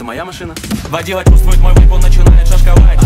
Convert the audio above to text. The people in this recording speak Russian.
моя машина. Водила чувствует мой вайп, он начинает шашковать.